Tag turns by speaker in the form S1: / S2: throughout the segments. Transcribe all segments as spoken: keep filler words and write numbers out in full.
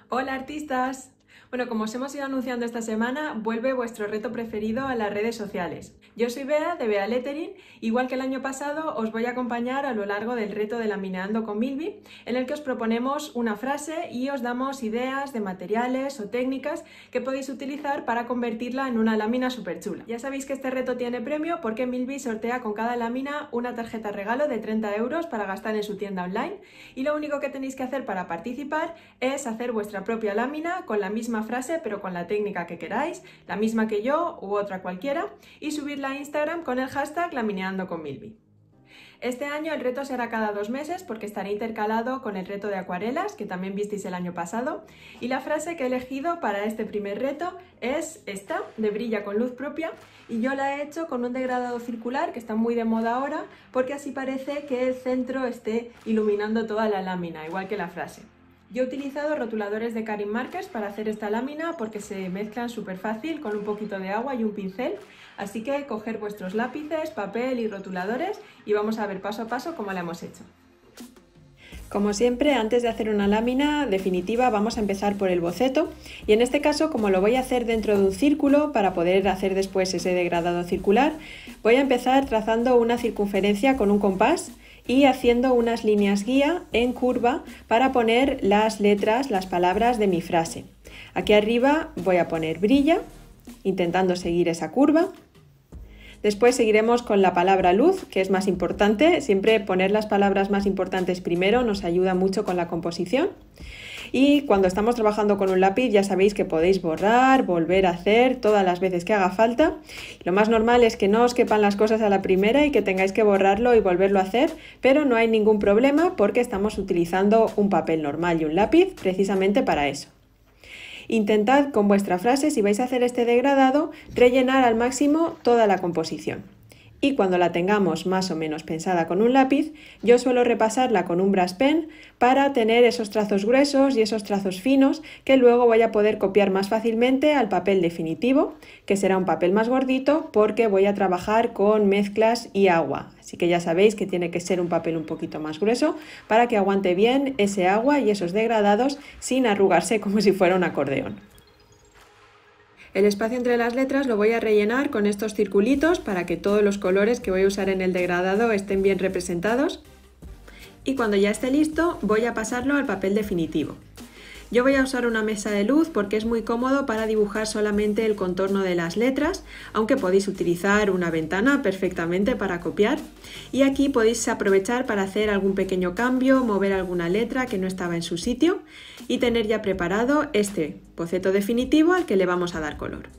S1: Hola artistas. Bueno, como os hemos ido anunciando esta semana, vuelve vuestro reto preferido a las redes sociales. Yo soy Bea de Bea Lettering. Igual que el año pasado, os voy a acompañar a lo largo del reto de Laminando con Milvi, en el que os proponemos una frase y os damos ideas de materiales o técnicas que podéis utilizar para convertirla en una lámina súper chula. Ya sabéis que este reto tiene premio porque Milvi sortea con cada lámina una tarjeta regalo de treinta euros para gastar en su tienda online, y lo único que tenéis que hacer para participar es hacer vuestra propia lámina con la misma frase pero con la técnica que queráis, la misma que yo u otra cualquiera, y subirla a Instagram con el hashtag Laminando con Milvi. Este año el reto será cada dos meses porque estará intercalado con el reto de acuarelas que también visteis el año pasado, y la frase que he elegido para este primer reto es esta, de Brilla con luz propia, y yo la he hecho con un degradado circular que está muy de moda ahora porque así parece que el centro esté iluminando toda la lámina, igual que la frase. Yo he utilizado rotuladores de Karin Markers para hacer esta lámina porque se mezclan súper fácil con un poquito de agua y un pincel, así que coger vuestros lápices, papel y rotuladores y vamos a ver paso a paso cómo la hemos hecho. Como siempre, antes de hacer una lámina definitiva vamos a empezar por el boceto, y en este caso, como lo voy a hacer dentro de un círculo para poder hacer después ese degradado circular, voy a empezar trazando una circunferencia con un compás y haciendo unas líneas guía en curva para poner las letras, las palabras de mi frase. Aquí arriba voy a poner brilla, intentando seguir esa curva. Después seguiremos con la palabra luz, que es más importante. Siempre poner las palabras más importantes primero nos ayuda mucho con la composición. Y cuando estamos trabajando con un lápiz ya sabéis que podéis borrar, volver a hacer todas las veces que haga falta. Lo más normal es que no os quepan las cosas a la primera y que tengáis que borrarlo y volverlo a hacer, pero no hay ningún problema porque estamos utilizando un papel normal y un lápiz precisamente para eso. Intentad con vuestra frase, si vais a hacer este degradado, rellenar al máximo toda la composición. Y cuando la tengamos más o menos pensada con un lápiz, yo suelo repasarla con un brush pen para tener esos trazos gruesos y esos trazos finos que luego voy a poder copiar más fácilmente al papel definitivo, que será un papel más gordito porque voy a trabajar con mezclas y agua. Así que ya sabéis que tiene que ser un papel un poquito más grueso para que aguante bien ese agua y esos degradados sin arrugarse como si fuera un acordeón. El espacio entre las letras lo voy a rellenar con estos circulitos para que todos los colores que voy a usar en el degradado estén bien representados, y cuando ya esté listo voy a pasarlo al papel definitivo. Yo voy a usar una mesa de luz porque es muy cómodo para dibujar solamente el contorno de las letras, aunque podéis utilizar una ventana perfectamente para copiar, y aquí podéis aprovechar para hacer algún pequeño cambio, mover alguna letra que no estaba en su sitio y tener ya preparado este boceto definitivo al que le vamos a dar color.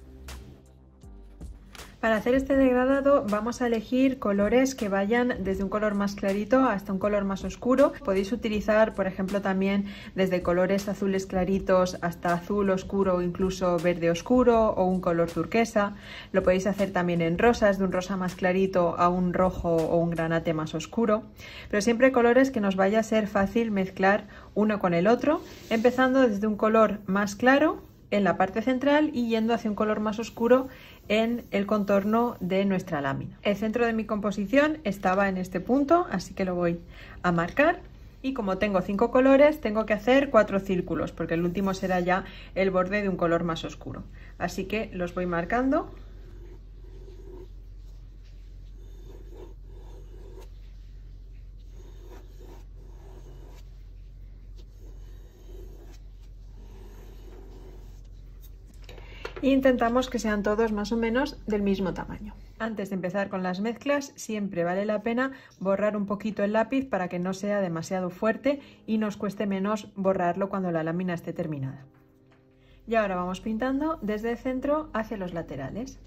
S1: Para hacer este degradado vamos a elegir colores que vayan desde un color más clarito hasta un color más oscuro. Podéis utilizar, por ejemplo, también desde colores azules claritos hasta azul oscuro o incluso verde oscuro o un color turquesa. Lo podéis hacer también en rosas, de un rosa más clarito a un rojo o un granate más oscuro. Pero siempre colores que nos vaya a ser fácil mezclar uno con el otro, empezando desde un color más claro en la parte central y yendo hacia un color más oscuro en el contorno de nuestra lámina. El centro de mi composición estaba en este punto, así que lo voy a marcar, y como tengo cinco colores tengo que hacer cuatro círculos porque el último será ya el borde de un color más oscuro, así que los voy marcando. E intentamos que sean todos más o menos del mismo tamaño. Antes de empezar con las mezclas, siempre vale la pena borrar un poquito el lápiz para que no sea demasiado fuerte y nos cueste menos borrarlo cuando la lámina esté terminada. Y ahora vamos pintando desde el centro hacia los laterales.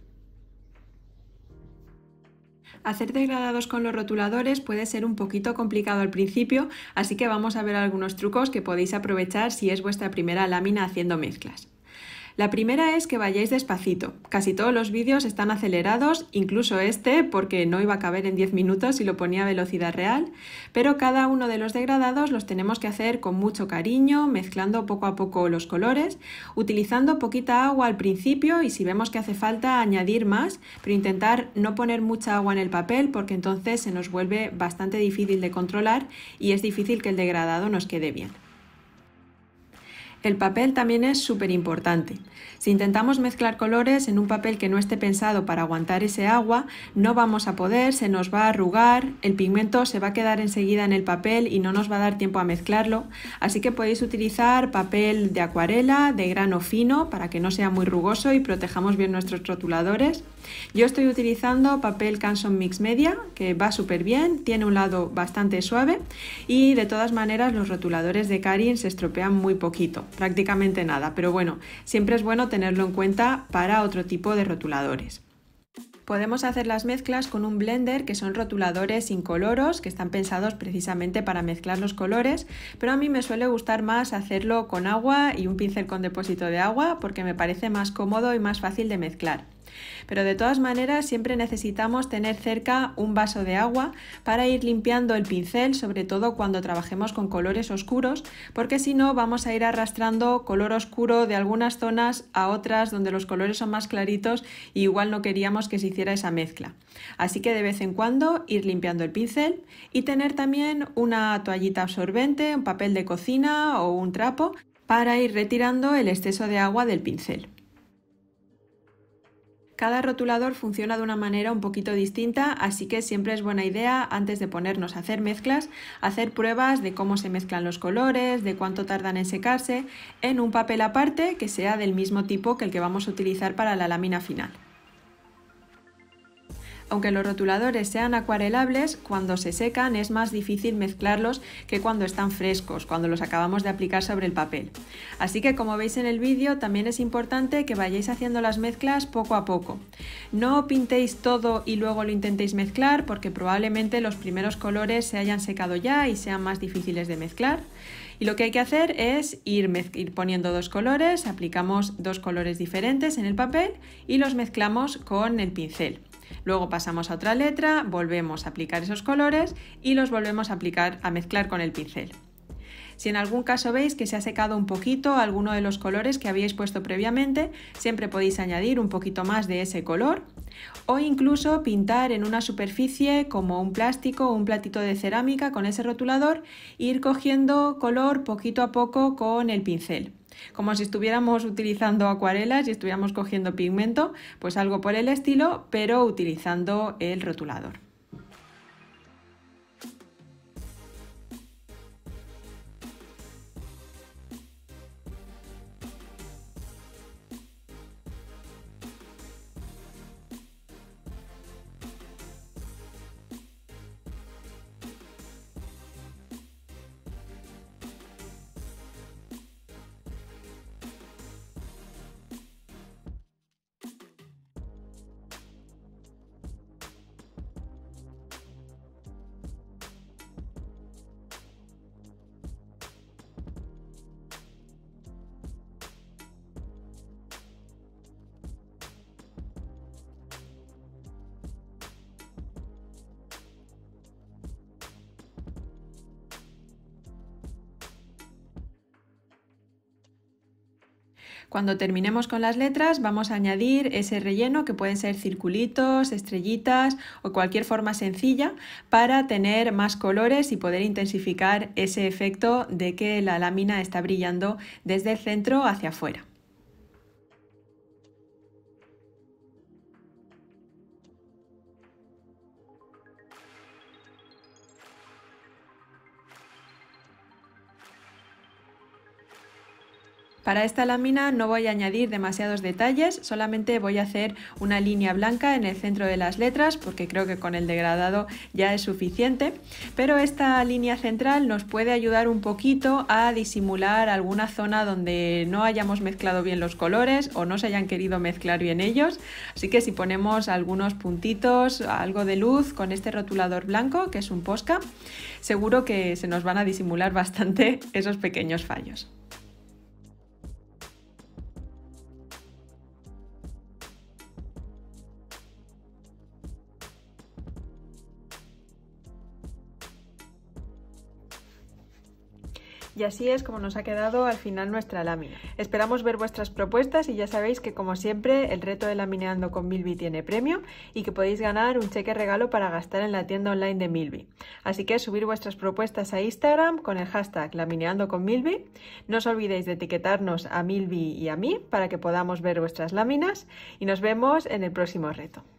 S1: Hacer degradados con los rotuladores puede ser un poquito complicado al principio, así que vamos a ver algunos trucos que podéis aprovechar si es vuestra primera lámina haciendo mezclas. La primera es que vayáis despacito. Casi todos los vídeos están acelerados, incluso este, porque no iba a caber en diez minutos si lo ponía a velocidad real, pero cada uno de los degradados los tenemos que hacer con mucho cariño, mezclando poco a poco los colores, utilizando poquita agua al principio y si vemos que hace falta añadir más, pero intentar no poner mucha agua en el papel porque entonces se nos vuelve bastante difícil de controlar y es difícil que el degradado nos quede bien. El papel también es súper importante. Si intentamos mezclar colores en un papel que no esté pensado para aguantar ese agua, no vamos a poder, se nos va a arrugar, el pigmento se va a quedar enseguida en el papel y no nos va a dar tiempo a mezclarlo, así que podéis utilizar papel de acuarela de grano fino para que no sea muy rugoso y protejamos bien nuestros rotuladores. Yo estoy utilizando papel Canson Mix Media, que va súper bien, tiene un lado bastante suave y de todas maneras los rotuladores de Carin se estropean muy poquito, prácticamente nada, pero bueno, siempre es bueno tenerlo en cuenta para otro tipo de rotuladores. Podemos hacer las mezclas con un blender, que son rotuladores incoloros que están pensados precisamente para mezclar los colores, pero a mí me suele gustar más hacerlo con agua y un pincel con depósito de agua porque me parece más cómodo y más fácil de mezclar. Pero de todas maneras siempre necesitamos tener cerca un vaso de agua para ir limpiando el pincel, sobre todo cuando trabajemos con colores oscuros, porque si no vamos a ir arrastrando color oscuro de algunas zonas a otras donde los colores son más claritos y igual no queríamos que se hiciera esa mezcla. Así que de vez en cuando ir limpiando el pincel y tener también una toallita absorbente, un papel de cocina o un trapo para ir retirando el exceso de agua del pincel. Cada rotulador funciona de una manera un poquito distinta, así que siempre es buena idea, antes de ponernos a hacer mezclas, hacer pruebas de cómo se mezclan los colores, de cuánto tardan en secarse, en un papel aparte que sea del mismo tipo que el que vamos a utilizar para la lámina final. Aunque los rotuladores sean acuarelables, cuando se secan es más difícil mezclarlos que cuando están frescos, cuando los acabamos de aplicar sobre el papel. Así que, como veis en el vídeo, también es importante que vayáis haciendo las mezclas poco a poco. No pintéis todo y luego lo intentéis mezclar, porque probablemente los primeros colores se hayan secado ya y sean más difíciles de mezclar. Y lo que hay que hacer es ir, ir poniendo dos colores, aplicamos dos colores diferentes en el papel y los mezclamos con el pincel. Luego pasamos a otra letra, volvemos a aplicar esos colores y los volvemos a aplicar, a mezclar con el pincel. Si en algún caso veis que se ha secado un poquito alguno de los colores que habíais puesto previamente, siempre podéis añadir un poquito más de ese color o incluso pintar en una superficie como un plástico o un platito de cerámica con ese rotulador e ir cogiendo color poquito a poco con el pincel. Como si estuviéramos utilizando acuarelas y estuviéramos cogiendo pigmento, pues algo por el estilo, pero utilizando el rotulador. Cuando terminemos con las letras vamos a añadir ese relleno, que pueden ser circulitos, estrellitas o cualquier forma sencilla, para tener más colores y poder intensificar ese efecto de que la lámina está brillando desde el centro hacia afuera. Para esta lámina no voy a añadir demasiados detalles, solamente voy a hacer una línea blanca en el centro de las letras porque creo que con el degradado ya es suficiente, pero esta línea central nos puede ayudar un poquito a disimular alguna zona donde no hayamos mezclado bien los colores o no se hayan querido mezclar bien ellos, así que si ponemos algunos puntitos, algo de luz con este rotulador blanco, que es un Posca, seguro que se nos van a disimular bastante esos pequeños fallos. Y así es como nos ha quedado al final nuestra lámina. Esperamos ver vuestras propuestas y ya sabéis que, como siempre, el reto de Lamineando con Milvi tiene premio y que podéis ganar un cheque regalo para gastar en la tienda online de Milvi. Así que subir vuestras propuestas a Instagram con el hashtag Lamineando con Milvi. No os olvidéis de etiquetarnos a Milvi y a mí para que podamos ver vuestras láminas y nos vemos en el próximo reto.